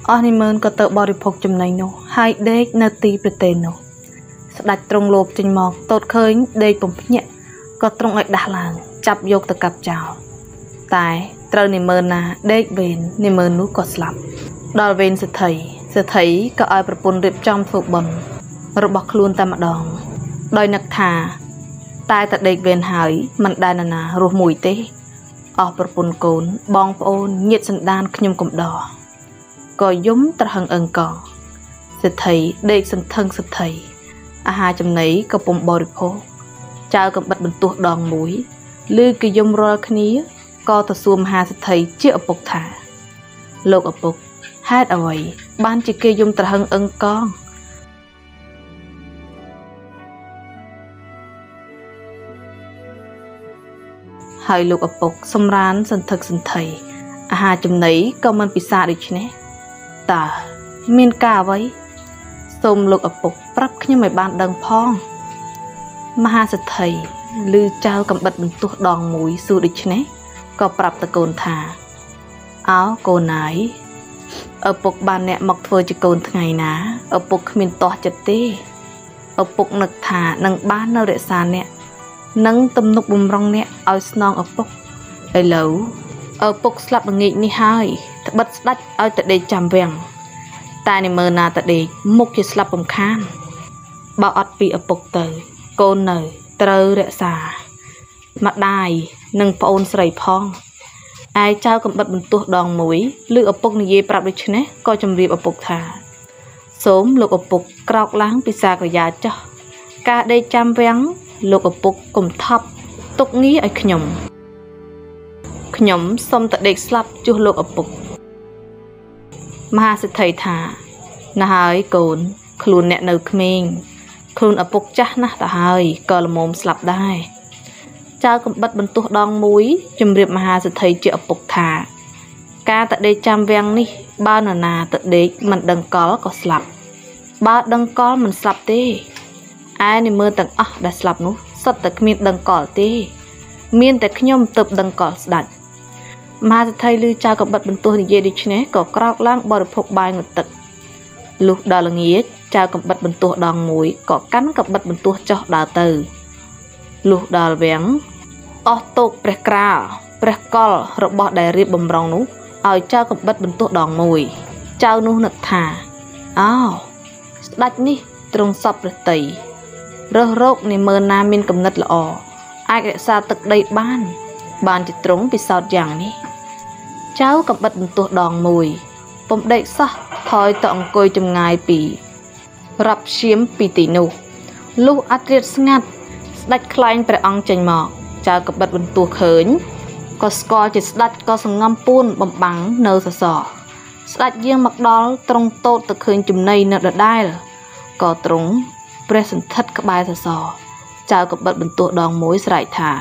Ở ni mơn có tự bỏ đi phục chùm này nô. Hai đếch nơ tí bật tên nô. Đạch trong lộp trên mọc tốt khơi đếch bổng nhẹ. Có trong ạch đá làng chắp dốc từ cặp chào. Tại trâu ni mơn nà đếch bên ni mơn nú có slap. Đòi bên sẽ thấy có ai bật bồn riệp trong phục bồn. Rồi bọc luôn ta mặt đòn. Đòi nạc thà. Tai ta đếch bên hỏi mặt đai nà rùa mùi tế. Ở bật bồn côn bong ôn nhiệt sẵn đan khnyum cụm đỏ. Có giống ta hằng ẩn còn. Sẽ thấy đếch sẵn thân sẽ thấy. Hai chấm nấy có bông bò rịp hô. Chào cầm bật bình tuột đòn mũi. Lưu kỳ dông rô khní. Có ta xuông hà sẽ thấy chiếc ở bốc thả. Lột ở bốc. Hát ở vậy. Ban chỉ kê dông ta hằng ẩn con. Hai lục ở bốc xâm rán sân thực sân thầy. Hai chấm nấy có mình bị xa được chứ nè. Ta miên ca vậy. Xông lục ở bốc prắp như mày bạn đằng phong. Mà hai sẽ thầy lưu trao cầm bật bình tuột đòn mũi xu địch nế. Có prắp ta côn thả. Áo cô nái. Ở bốc bàn nẹ mọc thơ cho côn ngày ná. Ở bốc miên tỏa chật tê. Ở bốc nực thả nâng bán nâu đệ xa nẹ. Nâng tâm nục bùm rong nẹ ôi snong ở bốc. Ê lâu. Ở bốc slap bằng nghịch ni hai. Thật bất đách ôi tạ đề chàm vẹng. Tai này mơ nà tạ đề mục cho slap bông khan. Bảo ọt bị ở bốc tờ. Côn nở trơ rẽ xà. Mặt đài nâng phá ôn srei phong. Ai trao cầm bật bình tuột đòn mũi. Lưu ở bốc này dê prap đi chứ nế. Coi châm riêng ở bốc thả. Xốm lục ở bốc krọc láng bị xa của giá cho. Cả đây chăm vẹng. Lục ở bốc cùng thấp. Tục nghĩ ở khnyom. Khnyom xong tạ đề slap chú lục ở bốc. Mà sẽ thấy thả. Nà hơi côn. Khluôn nẹ nâu khmênh. Khluôn ở bốc chắc nà ta hơi. Có là mồm slap đai. Chào cầm bật bình tuột đòn mũi. Chùm riêng mà sẽ thấy chữ ở bốc thả. Ca tạ đề chăm vẹng ní. Bao nà tạ đề mình đừng có slap. Bao đừng có mình slap tê. Ai này mơ tầng đã slap nú. Sot ta khmên đừng có tê. Miên ta khnyom tập đừng có đạch. Mà sẽ thấy lưu chào cầm bật bình tuột dê đi chứ nế. Có krok lang bỏ được phục bài ngực tực. Lúc đó là nghĩa chào cầm bật bình tuột đòn mũi. Có cắn cầm bật bình tuột cho đào từ. Lúc đó là vẹng. Ốc tục prek krao. Prek kol rộng bọt đại riêng bầm rong nú. Ôi chào cầm bật bình tuột đòn mũi. Chào nú nực thả. Đạch ní. Trung sọc rực tẩy. Rơ rốc này mơ na miên cầm ngất lọ. Ai gạch xa tực đầy ban. Ban chỉ trống bị sọt dàng ní. Cháu cầm bật bình tuột đòn mùi. Bông đậy xa. Thôi tọng côi chùm ngài bì. Rập xiêm bì tỉ nụ. Lúc át riết ngặt. Đạch khlánh bè ong chanh mọc. Cháu cầm bật bình tuột khớnh. Có score chỉ đạch có sẵn ngâm buôn bầm bắn nơ sọ sọ. Đạch riêng mặc đó trong tốt tự khớnh chùm này nợ đợt đai. Có trống. Present thất các bài sờ sò. Chào cặp bật bình tuột đòn mối sải thả.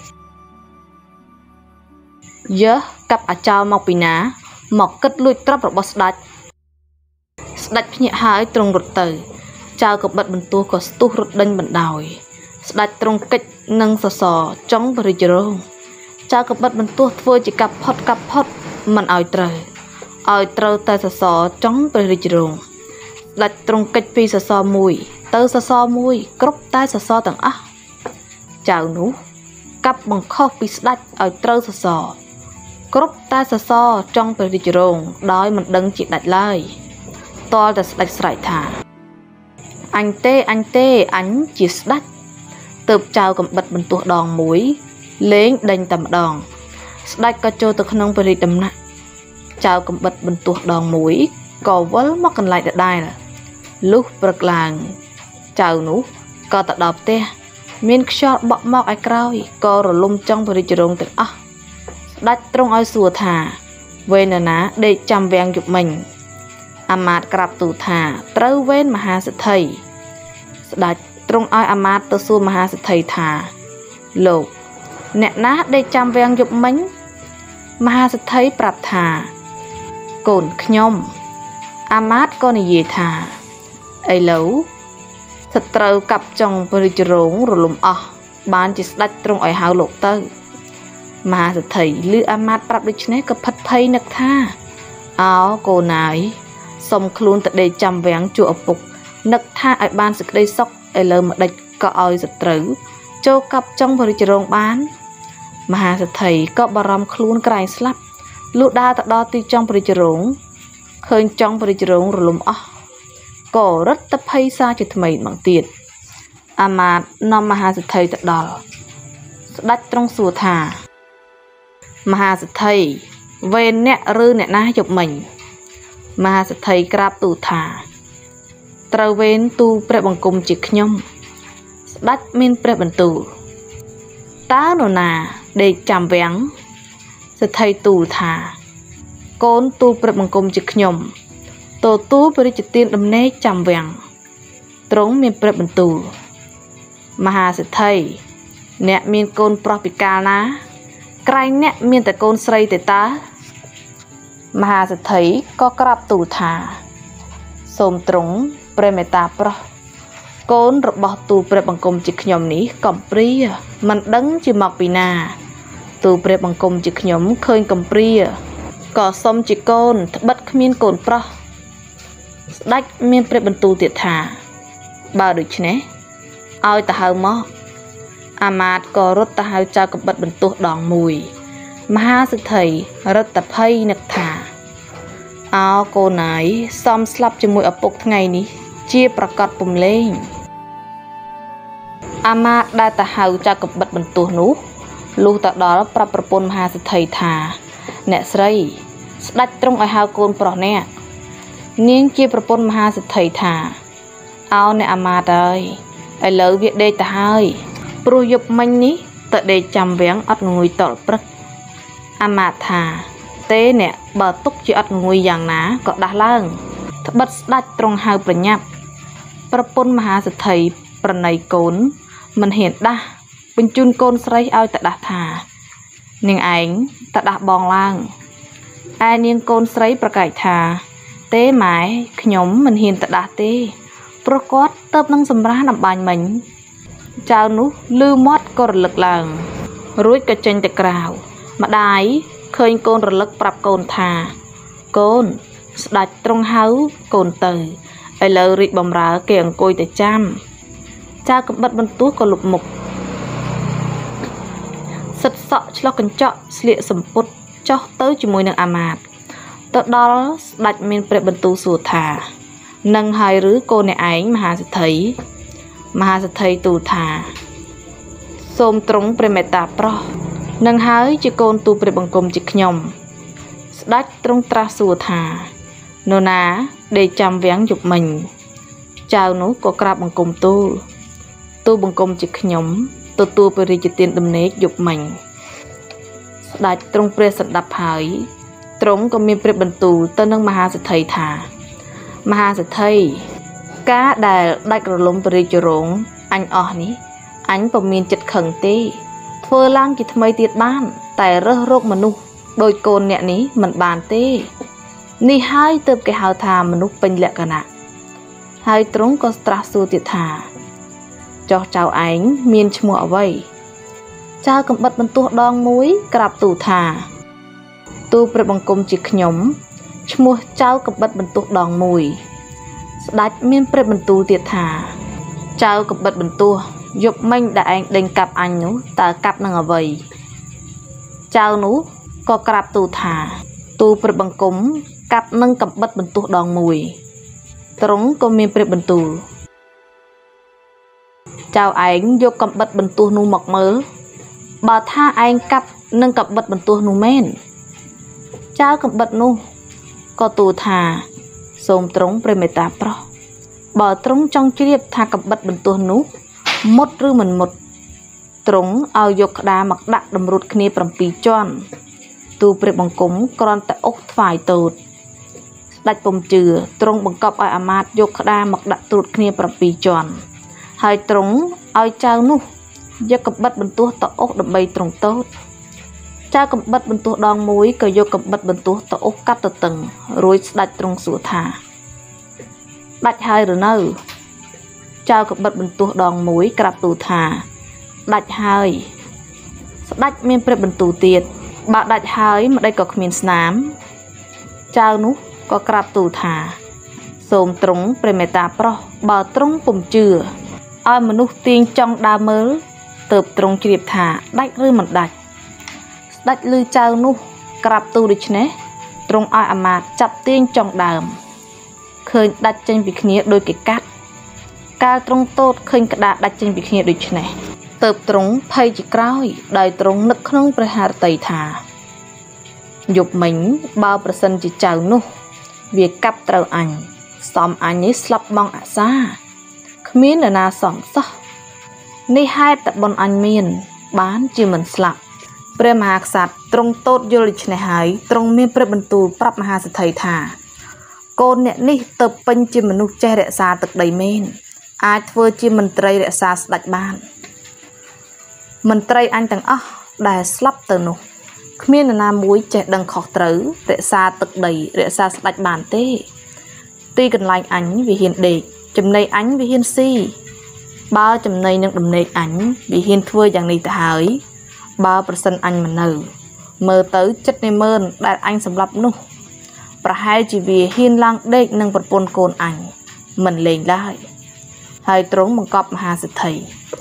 Dớ cặp chào mọc bì ná. Mọc cất lùi trắp rồi bó đạch. Đạch nhẹ hai trong rụt tử. Chào cặp bật bình tuột có stu rụt đinh bẩn đòi. Đạch trong kích nâng sờ sò chống bà rì rông. Chào cặp bật bình tuột vừa chỉ cặp hot. Mình oi trời. Oi trời tay sờ sò chống bà rì rông. Đạch trong kích phi sờ sò mùi. Tớ sơ so mùi, cốc tay sơ so tầng á. Chào nú. Cặp bằng khóc bị đạch ở trâu sơ so. Cốc tay sơ so trong bề đi rồng. Đói mình đừng chị đạch lời. To là đạch sải thả. Anh tê, anh chỉ đạch. Tợp chào cầm bật bình tuột đòn mũi. Lên đành tầm đòn. Đạch có cho tực nông bề đi đầm nặng. Chào cầm bật bình tuột đòn mũi. Có vớl mắc cần lại được đai là. Lúc bật làng. Chào nú, có tạ đọc tê. Miên khót bọc mọc ai kroi. Có rồi lung trong bởi rì rông tực á. Đạch trong oi xùa thả. Về nà ná để chăm vẹn dục mình. Amát krap tù thả. Trâu vên mà hà sẽ thầy. Đạch trong oi amát tớ xua mà hà sẽ thầy thả. Lột. Nẹ ná để chăm vẹn dục mình. Mà hà sẽ thấy prap thả. Cồn khnyom. Amát có này gì thả. Ây lâu. Thật trâu cặp trong bờ rì rống rồi lùm Bán chỉ đạch trong ỏi hào lột tơ. Mà sẽ thấy lưu amát prap đi chứ này có phát phây nực tha. Áo cô nái. សុំខ្លួនទៅដេកចាំវាំងជួឪពុកនឹកថាឲ្យបានសេចក្តីសុខឥឡូវម្ដេចក៏ឲ្យសត្រូវចូលកាប់ចុងព្រះរាជរោងបានមហាសេដ្ឋីក៏បារម្ភខ្លួនក្រែងស្លាប់លុះដើរទៅដល់ទីចុងព្រះរាជរោងឃើញចុងព្រះរាជរោងរលំអស់ក៏រត់ទៅភ័យសារជាថ្មីម្ដងទៀតអាមាត្យនាំមហាសេដ្ឋីទៅដល់ស្ដេចទ្រង់សួរថាមហាសេដ្ឋីវេនអ្នកឬអ្នកណាយប់មិញមហាសេដ្ឋីក្រាបទូលថាត្រូវវេនទូលព្រះបង្គំជាខ្ញុំស្ដេចមានព្រះបន្ទូលតើនរណាដេកចាំវាំងសេដ្ឋីទូលថាកូនទូលព្រះបង្គំជាខ្ញុំទទួលព្រះរាជទានដំណេកចាំវាំងទ្រង់មានព្រះបន្ទូលមហាសេដ្ឋីអ្នកមានកូនប្រុសពីកាលណាក្រែងអ្នកមានតែកូនស្រីទេតើមហាសេដ្ឋីក៏ក្រាបទូលថាសូមទ្រង់ព្រះមេត្តាប្រោះកូនរបស់ទូលព្រះបង្គំជាខ្ញុំនេះកំព្រាមិនដឹងជាមកពីណាទូលព្រះបង្គំជាខ្ញុំឃើញកំព្រាក៏សុំជាកូនត្បិតគ្មានកូនប្រុសស្ដេចមានព្រះបន្ទូលទៀតថាបើដូច្នេះឲ្យទៅហៅមកអាមាត្យក៏រត់ទៅហៅចៅកំបិតបន្ទោះដងមួយមហាសេដ្ឋីរត់ទៅភ័យនឹកថាអោកូនអើយសំស្លាប់ជាមួយឪពុកថ្ងៃនេះជាប្រកាសពុំលេងអាមាត្យដែលទៅហៅចៅកំបិតបន្ទោះនោះលុះទៅដល់ប្រាប់ប្រពន្ធមហាសេដ្ឋីថាអ្នកស្រីស្ដេចទ្រង់ឲ្យហៅកូនប្រុសអ្នកនាងជាប្រពន្ធមហាសេដ្ឋីថាអោអ្នកអាមាត្យអើយឥឡូវវាដេកទៅហើយព្រោះយប់មិញនេះទៅដេកចាំវាំងអត់ងួយតល់ព្រឹកអាមាត្យថាទេអ្នកបើទុកជាអត់ងួយយ៉ាងណាក៏ដាស់ឡើងត្បិតស្ដេចទ្រង់ហៅប្រញាប់ប្រពន្ធមហាសេដ្ឋីប្រណីកូនមិនហ៊ានដាស់បញ្ជូនកូនស្រីឲ្យទៅដាស់ថានាងឯងទៅដាស់បងឡើងឯនាងកូនស្រីប្រកែកថាទេម៉ែខ្ញុំមិនហ៊ានទៅដាស់ទេព្រោះគាត់ទៅនឹងសម្រានអំបាញ់មិញចៅនោះលឺមាត់ក៏រលឹកឡើងរួចក៏ចេញទៅក្រៅម្ដាយឃើញកូនរលឹកប្រាប់កូនថាកូនស្ដេចទ្រង់ហៅកូនទៅឥឡូវរីកបំរើគេអង្គុយទៅចាំចៅកំបិតបន្ទោះក៏លុបមុខសិតសក់ឆ្លោះកញ្ចក់ស្លៀកសម្ពុតចុះទៅជាមួយនឹងអាមាត្យទៅដល់ស្ដេចមានព្រះបន្ទូលសួរថានឹងហើយឬកូនអ្នកឯងមហាសេដ្ឋីមហាសេដ្ឋីទូលថាសូមទ្រង់ព្រះមេត្តាប្រោះនឹងហើយជាកូនទូលព្រះបង្គំជាខ្ញុំស្ដេចទ្រង់ត្រាស់សួរថានរណាដេកចាំវាំងយប់មិញចៅនោះក៏ក្រាបបង្គំទូលបង្គំជាខ្ញុំទទួលព្រះរាជទានដំណេកយប់មិញស្ដេចទ្រង់ព្រះសណ្ដាប់ហើយទ្រង់ក៏មានព្រះបន្ទូលទៅនឹងមហាសេដ្ឋីថាមហាសេដ្ឋីការដែលដាច់រលំព្រះរាជរោងអញអស់នេះអញពុំមានចិត្តខឹងទេធ្វើឡើងជាថ្មីទៀតបានតែរើសរកមនុស្សដោយកូនអ្នកនេះមិនបានទេនេះហើយទើបគេហៅថាមនុស្សពេញលក្ខណៈហើយទ្រង់ក៏ត្រាស់សួរទៀតថាចុះចៅឯងមានឈ្មោះអ្វីចៅកំបិតបន្ទោះដងមួយក្រាបទូលថាទូលព្រះបង្គំជាខ្ញុំឈ្មោះចៅកំបិតបន្ទោះដងមួយស្ដេចមានព្រះបន្ទូលទៀតថាចៅកំបិតបន្ទោះយប់មិញដែលឯងដេញកាប់អញនោះតើកាប់នឹងអ្វីចៅនោះក៏ក្រាបទូលថាទូលព្រះបង្គំកាប់នឹងកំបិតបន្ទោះដងមួយទ្រង់ក៏មានព្រះបន្ទូលចៅឯងយកកំបិតបន្ទោះនោះមកមើលបើថាឯងកាប់នឹងកំបិតបន្ទោះនោះមែនចៅកំបិតនោះក៏ទូលថាសូមទ្រង់ព្រះមេត្តាប្រោះបើទ្រង់ចង់ជ្រាបថាកំបិតបន្ទោះនោះមុតឬមិនមុតទ្រង់ឲ្យយកក្តារមកដាក់តម្រួតគ្នា7ជាន់ទូលព្រះបង្គំគ្រាន់តែអុសថ្វាយទោតស្ដេចពុំជឿទ្រង់បង្កប់ឲ្យអាមាត្យយកក្តារមកដាក់ត្រួតគ្នា7ជាន់ហើយទ្រង់ឲ្យចៅនោះយកកំបិតបន្ទោះទៅអុសដើម្បីទ្រង់ទោតចៅកំបិតបន្ទោះដងមួយក៏យកកំបិតបន្ទោះទៅអុសកាត់ទៅតឹងរួចស្ដេចទ្រង់សួរថាដាច់ហើយឬនៅចៅកំបិតបន្ទោះដងមួយក្រាបទូលថាដាច់ហើយស្ដេចមានព្រះបន្ទូលទៀតបើដាច់ហើយម្ដេចក៏គ្មានស្នាមចៅនោះក៏ក្រាបទូលថាសូមទ្រង់ព្រះមេត្តាប្រោសបើទ្រង់ពុំជឿឲ្យមនុស្សទាញចង់ដើរមើលទៅទ្រង់ជ្រាបថាដាច់ឬមិនដាច់ស្ដេចឮចៅនោះក្រាបទូលដូច្នេះទ្រង់ឲ្យអាមាត្យចាប់ទាញចង់ដើមឃើញដាច់ចេញពីគ្នាដោយគេកាត់កាលទ្រង់តូតឃើញក្តារដាច់ចេញពីគ្នាដូច្នេះទៅទ្រង់ភ័យជាក្រោយដោយទ្រង់នឹកក្នុងព្រះハរតីថាយប់មិញបើប្រសិនជាចៅនោះវាកាប់ត្រូវអញសំអញនេះស្លាប់បងអាសាគ្មាននរណាសំសោះនេះហេតុតែបុណ្យអញមានបានជាមិនស្លាប់ព្រះមហាក្សត្រទ្រង់តូតយល់ដូច្នេះហើយទ្រង់មានព្រះបន្ទូលប្រាប់មហាសេដ្ឋីថាកូនអ្នកនេះទៅពេញជាមនុស្សចេះរក្សាទឹកដីមែនអាចធ្វើជាមន្ត្រីរក្សាស្ដេចបានមន្ត្រីអញទាំងអស់ដែលស្លាប់ទៅនោះគ្មាននរណាមួយចេះដឹងខុសត្រូវរក្សាទឹកដីរក្សាស្ដេចបានទេទីកន្លែងអញវាហ៊ានដេកចំណីអញវាហ៊ានស៊ីបើចំណីនឹងដំណេកអញវាហ៊ានធ្វើយ៉ាងនេះទៅហើយបើប្រសិនអញមិននៅមើលទៅចិត្តនៃមើលដែលអញសម្លាប់នោះប្រហែលជាវាហ៊ានឡើងដេកនឹងប្រពន្ធកូនអញមិនលេងឡើយហើយទ្រង់បង្កប់មហាសេដ្ឋី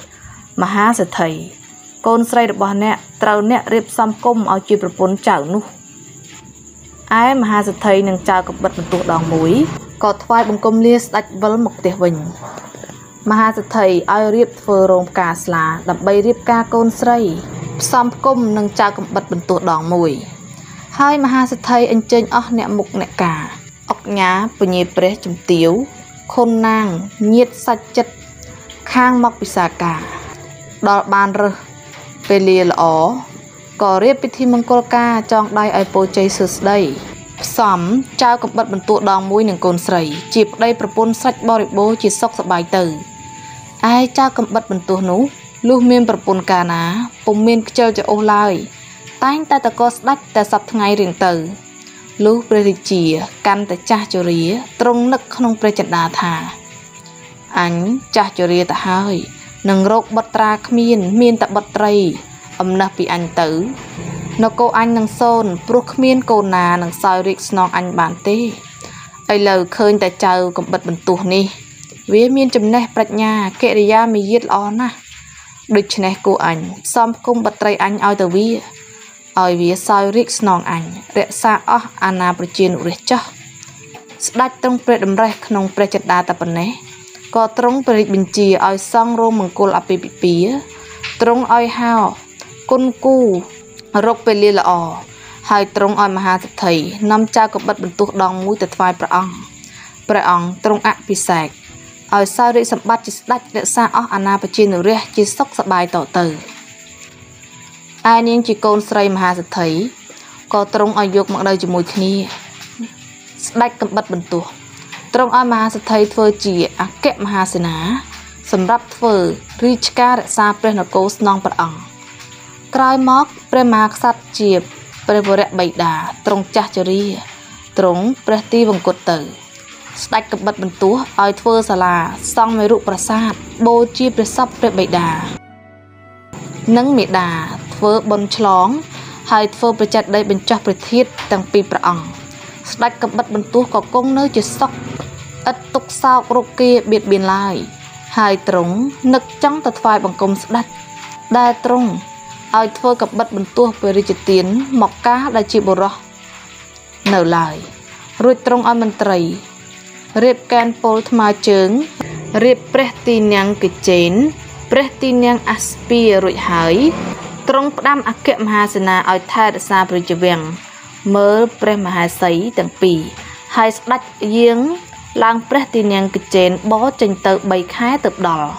កូនស្រីរបស់អ្នកត្រូវអ្នករៀបសំគុំឲ្យជាប្រពន្ធចៅនោះឯមហាសេដ្ឋីនិងចៅកបិតបន្ទោះដងមួយក៏ថ្វាយបង្គំលាស្ដេចវិលមកផ្ទះវិញមហាសេដ្ឋីឲ្យរៀបធ្វើរោងផ្កាស្លាដើម្បីរៀបការកូនស្រីផ្សំគុំនឹងចៅកបិតបន្ទោះដងមួយហើយមហាសេដ្ឋីអញ្ជើញអស់អ្នកមុខអ្នកការអុកញ៉ាពញាព្រះជំទាវខុនណាងញាតសាច់ចិត្តខាងមកពិសាការដល់បានរើសពេលលាល្អក៏រៀបពិធីមង្គលការចងដៃឲ្យពោជ័យសួស្ដីផ្សំចៅកំបិតបន្ទោះដងមួយនឹងកូនស្រីជាប្តីប្រពន្ធសាច់បរិបូរជាសុខសប្បាយទៅឯចៅកំបិតបន្ទោះនោះលុះមានប្រពន្ធកាលណាពុំមានខ្ជិលច្រអូសឡើយតែងតែតកស្ដាច់តែសប្ថ្ងៃរៀងទៅលុះព្រះរាជាកាន់តែចាស់ជរាទ្រង់នឹកក្នុងព្រះចិន្តាថាអញចាស់ជរាទៅហើយនឹងរកបុត្រាគ្មានតែបុត្រីអំណះពីអញទៅនគរអញនឹងសូន្យព្រោះគ្មានកូនណានឹងសោយរាជស្នងអញបានទេឥឡូវឃើញតែចៅកំបិតបន្ទោះនេះវាមានចំណេះប្រាជ្ញាកិរិយាមាយាទល្អណាស់ដូច្នេះគូអញផ្សំគុំបុត្រីអញឲ្យទៅវាឲ្យវាសោយរាជស្នងអញរក្សាអស់អាណាប្រជានុរាស្ត្រចោះស្ដេចទ្រង់ព្រះតម្រេះក្នុងព្រះចិន្តាតែប៉ុណ្ណេះក៏ទ្រង់ព្រះរាជបញ្ជាឲ្យសង់រោងមង្គលអាពាហ៍ពិពាហ៍ទ្រង់ឲ្យហៅគុនគូរកពេលលាល្អហើយទ្រង់ឲ្យមហាសេដ្ឋីនាំចៅកបិតបន្ទោះដងមួយទៅថ្វាយព្រះអង្គទ្រង់អភិសេកឲ្យសោយរាជសម្បត្តិជាស្ដេចរក្សាអស់អាណាប្រជានុរាស្ត្រជាសុខសប្បាយតទៅឯនាងជាកូនស្រីមហាសេដ្ឋីក៏ទ្រង់ឲ្យយកមកនៅជាមួយគ្នាស្ដេចកំបិតបន្ទោះទ្រង់ឲ្យមហាសេដ្ឋីធ្វើជាអគ្គមហាសេនាសម្រាប់ធ្វើរាជការរក្សាព្រះនគរស្នងព្រះអង្គក្រោយមកព្រះមហាក្សត្រជាព្រះវរបិតាទ្រង់ចាស់ជរាទ្រង់ព្រះទីវង្គតទៅស្ដេចកំបិតបន្ទោះឲ្យធ្វើសាលាសង់មេរុប្រាសាទបូជាព្រះសពព្រះបិតានិងមេដាធ្វើបុណ្យឆ្លងហើយធ្វើប្រជែកដីបញ្ចុះព្រះធាតុទាំងពីរព្រះអង្គស្ដេចកំបិតបន្ទោះក៏គង់នៅជាសុខឥតទុក្ខសោករោគាបៀតបៀនឡើយហើយទ្រង់នឹកចង់ទៅថ្វាយបង្គំស្ដេចដែលទ្រង់ឲ្យធ្វើកំបិតបន្ទោះព្រះរាជទានមកការដែលជាបុរសនៅឡើយរួចទ្រង់ឲ្យមន្ត្រីរៀបកែនពលថ្មើរជើងរៀបព្រះទីនាំងកិជេនព្រះទីនាំងអាស្ពីរួចហើយទ្រង់ផ្ដាំអគ្គមហាសេនាឲ្យថែរក្សាព្រះរាជវាំងមើលព្រះមហេសីទាំងពីរហើយស្ដេចយាងឡើងព្រះទីនាំងកិជេនបោចេញទៅ3ខែទើបដល់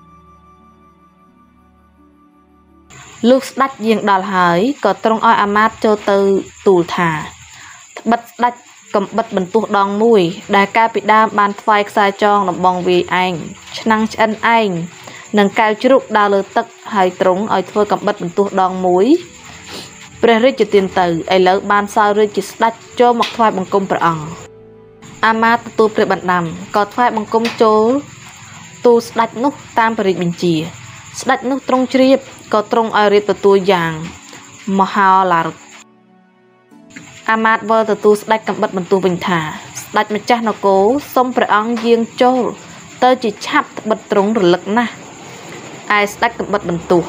លុះស្ដេចយាងដល់ហើយក៏ទ្រង់ឲ្យអាមាត្យចូលទៅទូលថាត្បិតស្ដេចកំបិតបន្ទោះដងមួយដែលកាលពីដើមបានថ្វាយខ្សែចងដំបងវាយឯងឆ្នាំងឆ្អិនឯងនិងកែវជ្រូកដើរលើទឹកហើយទ្រង់ឲ្យធ្វើកំបិតបន្ទោះដងមួយព្រះរាជទានទៅឥឡូវបានសោយរាជជាស្ដេចចូលមកថ្វាយបង្គំព្រះអង្គអាមាត្យទទួលព្រះបណ្ដាំក៏ថ្វាយបង្គំចូលទូលស្ដេចនោះតាមព្រះរាជបញ្ជាស្ដេចនោះទ្រង់ជ្រាបក៏ទ្រង់ឲ្យរៀបទទួលយ៉ាងមហោឡារិកអាមាត្យវិលទទួលស្ដេចកំបិតបន្ទោះវិញថាស្ស្ដេចម្ចាស់នគរសុំព្រះអង្គយាងចូលទៅជាឆាប់ត្បិតទ្រង់រលឹកណាស់ឯស្ដេចកំបិតបន្ទោះ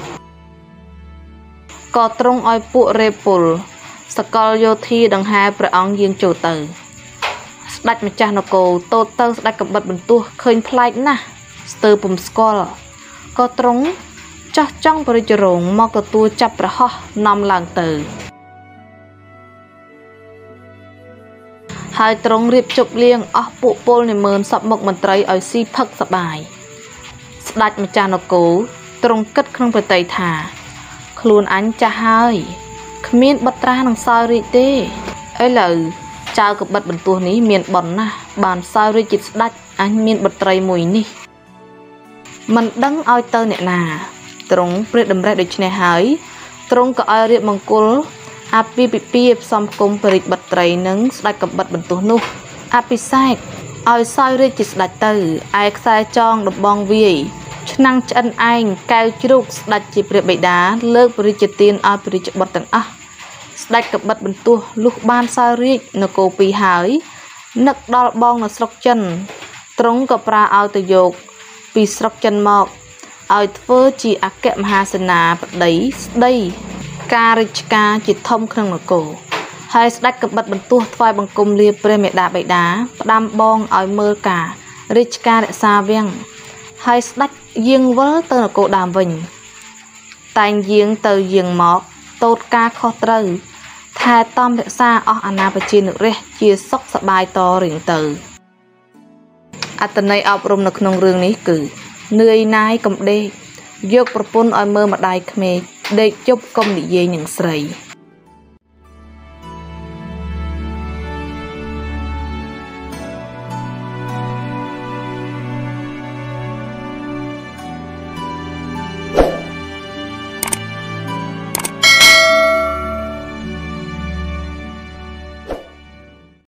ក៏ទ្រង់ឲ្យពួករេពលសកលយោធាដង្ហែព្រះអង្គយាងចូលទៅស្ដេចម្ចាស់នគរតូតទៅស្ដេចកំបិតបន្ទោះឃើញប្លែកណាស់ស្ទើរពុំស្គាល់ក៏ទ្រង់ចោះចង់បរិជ្ជរងមកទទួលចាប់ប្រហោះនាំឡើងទៅហើយទ្រង់រៀបជប់លៀងអស់ពួកពលនិមឺនសពមុខមន្ត្រីឲ្យស៊ីផឹកសបាយស្ដេចម្ចាស់នគរទ្រង់គិតក្នុងប្រតិថាខ្លួនអញចាស់ហើយគ្មានបុត្រានឹងសោយរាជទេឥឡូវចៅកំបិតបន្ទោះនេះមានបុណ្យណាស់បានសោយរាជជាស្ដេចអញមានបុត្រីមួយនេះមិនដឹងឲ្យទៅអ្នកណាទ្រង់ព្រះតម្រេះដូច្នេះហើយទ្រង់ក៏ឲ្យរៀបមង្គលអាពាហ៍ពិពាហ៍ផ្សំគុំបរិជ្ជបុត្រីនឹងស្ដេចកំបិតបន្ទោះនោះអភិសេកឲ្យសោយរាជជាស្ដេចទៅឯខ្សែចងដំបងវាយឆ្នាំងឆ្អិនឯងកែវជ្រូកស្ដេចជាព្រះបិតាលើកបរិជ្ជទានឲ្យបរិជ្ជបុត្រទាំងអស់ស្ដេចកំបិតបន្ទោះលុះបានសោយរាជនគរពីរហើយនឹកដល់បងនៅស្រុកចិនទ្រង់ក៏ប្រើឲ្យទៅយកពីស្រុកចិនមកឲ្យធ្វើជាអគ្គមហាសេនាបតីស្ដីការរាជការជាធំក្នុងនគរហើយស្ដេចកំបិតបន្ទោះថ្វាយបង្គំលាព្រះមេដាបិតាផ្ដាំបងឲ្យមើលការរាជការរក្សាវាំងហើយស្ដេចយាងវិលទៅនគរដើមវិញតែងយាងទៅយាងមកតូតការខុសត្រូវថែទាំរក្សាអស់អាណាប្រជានុរាស្ត្រជាសុខសប្បាយតរៀងទៅអត្ថន័យអប់រំនៅក្នុងរឿងនេះគឺនឿយណាយកុំដេកយកប្រពន្ធឲ្យមើលម្ដាយក្មេកដេកជប់កុំនិយាយនឹងស្រី